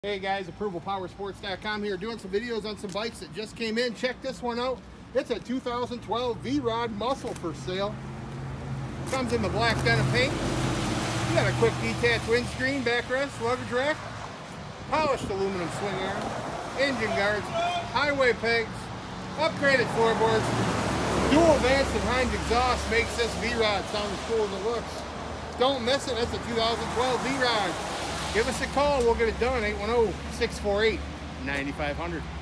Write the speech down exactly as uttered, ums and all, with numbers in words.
Hey guys, approval power sports dot com here doing some videos on some bikes that just came in. Check this one out. It's a two thousand twelve V-Rod Muscle for sale. Comes in the black denim paint. You got a quick detached windscreen, backrest, luggage rack, polished aluminum swing arm, engine guards, highway pegs, upgraded floorboards, dual Vance and Hines exhaust makes this V-Rod sound as cool as it looks. Don't miss it. That's a two thousand twelve V-Rod. Give us a call. We'll get it done. eight one zero, six four eight, nine five zero zero.